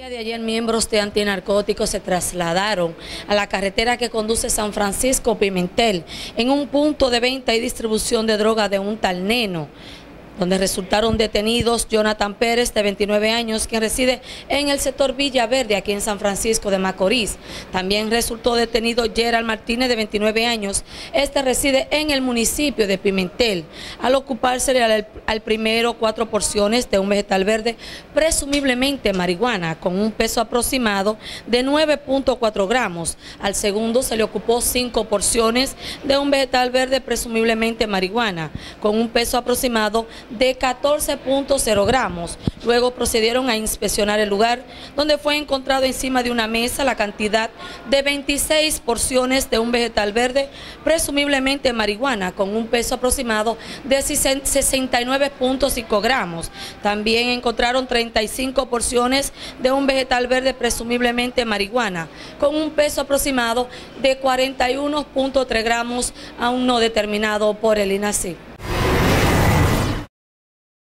día de ayer, miembros de antinarcóticos se trasladaron a la carretera que conduce San Francisco-Pimentel en un punto de venta y distribución de droga de un tal Neno, donde resultaron detenidos Jonathan Pérez, de 29 años, quien reside en el sector Villa Verde, aquí en San Francisco de Macorís. También resultó detenido Gerald Martínez, de 29 años. Este reside en el municipio de Pimentel, al ocupársele al primero 4 porciones de un vegetal verde, presumiblemente marihuana, con un peso aproximado de 9.4 gramos. Al segundo se le ocupó 5 porciones de un vegetal verde, presumiblemente marihuana, con un peso aproximado de 14.0 gramos. Luego procedieron a inspeccionar el lugar, donde fue encontrado encima de una mesa la cantidad de 26 porciones de un vegetal verde, presumiblemente marihuana, con un peso aproximado de 69.5 gramos. También encontraron 35 porciones de un vegetal verde, presumiblemente marihuana, con un peso aproximado de 41.3 gramos, aún no determinado por el INACIP.